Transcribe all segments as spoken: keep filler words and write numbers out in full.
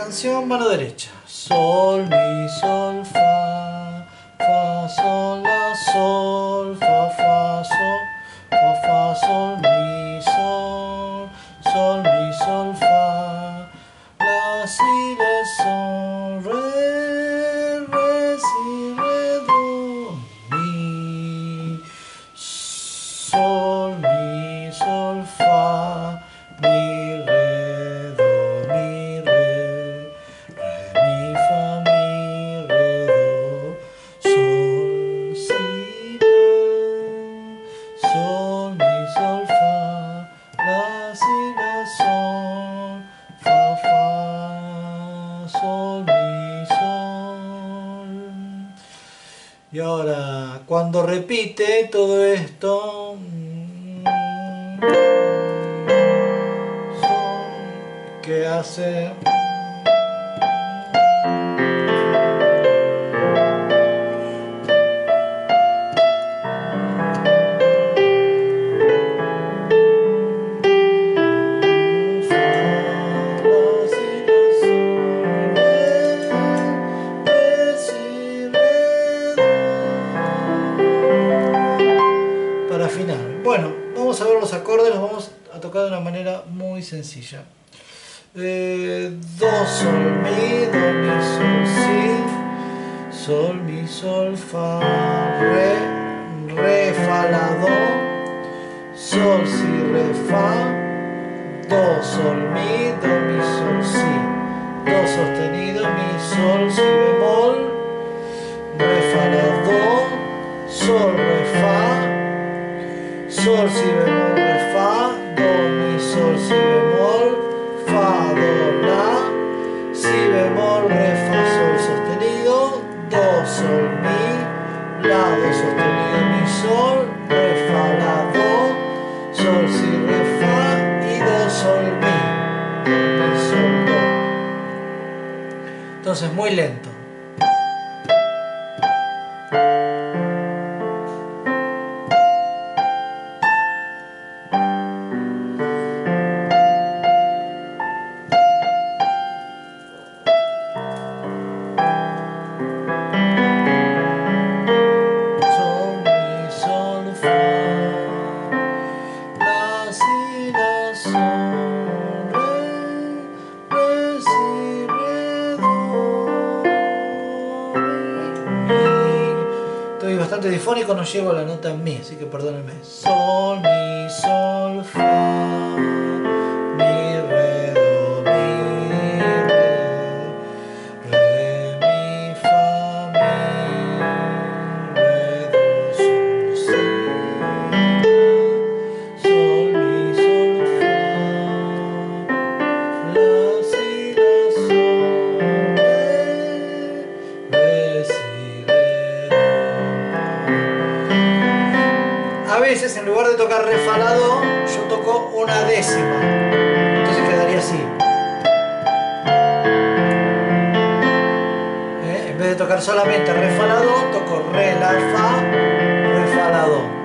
canción, mano derecha. Sol, mi, sol, fa, fa, sol, la, sol, fa, fa, sol, fa, fa, sol, mi, sol, sol, mi, sol, fa, la, si, re, sol, re, re, si, re, do, mi, sol, mi, sol, fa, mi, re, do, mi, re, re, mi, fa, mi, re, do, sol, si, re, sol, mi, sol, fa, la, si, la, sol, fa, fa, sol, mi, sol. Y ahora, cuando repite todo esto, ¿qué hace? Para afinar. Bueno, vamos a ver los acordes, los vamos a tocar de una manera muy sencilla. Eh, do, sol, mi, do, mi, sol, si, sol, mi, sol, fa, re, re, fa, la, do, sol, si, re, fa, do, sol, mi, do, mi, sol, si, do sostenido, mi, sol, si bemol, re, fa, la, do, sol, re, fa, sol, si bemol, re, fa, do, mi, sol, si bemol, fa, do, la, si bemol, re, fa, sol sostenido, do, sol, mi, la, do sostenido, mi, sol, re, fa, la, do, sol, si, re, fa y do, sol, mi, mi, sol, do. Entonces muy lento. Estoy bastante difónico, no llego a la nota en mi, así que perdónenme. Sol, mi, sol, fa, mi, re, do, mi, re, re, mi, fa, mi, re, do, sol, si, sol, mi, sol, fa, la, si, la, sol, re, re, si, re, do. A veces en lugar de tocar re, fa, la, do, yo toco una décima, entonces quedaría así. ¿Eh? En vez de tocar solamente re, fa, la, do, toco re, la, fa, re, fa, la, do.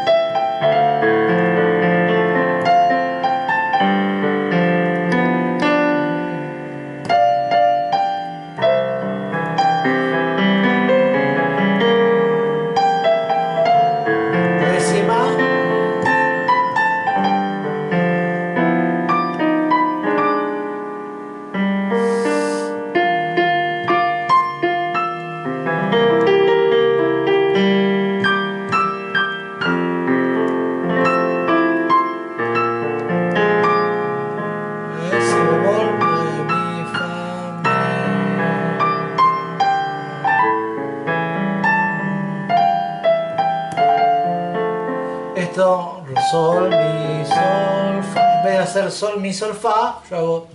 Esto, sol, mi, sol, fa. En vez de hacer sol, mi, sol, fa, yo hago.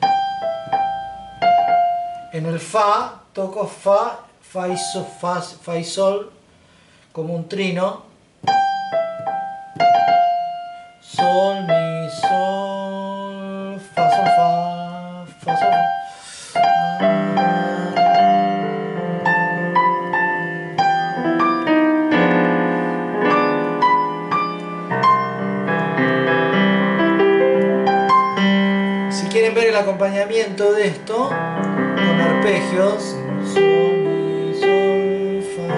En el fa, toco fa, fa y sol, fa, fa y sol, como un trino. Sol, mi, sol, fa, sol, fa, fa, sol, fa. Si quieren ver el acompañamiento de esto, arpegios. Sol, mi, sol, fa.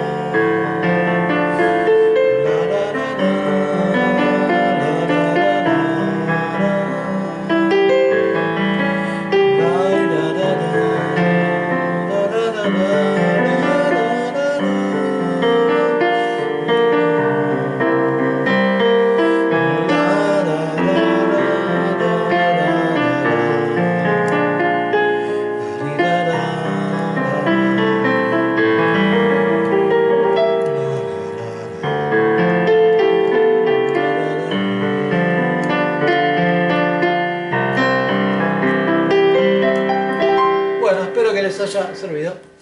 La, la, la, la, la, la, la, la, la, la, la, la, la, Bueno, espero que les haya servido.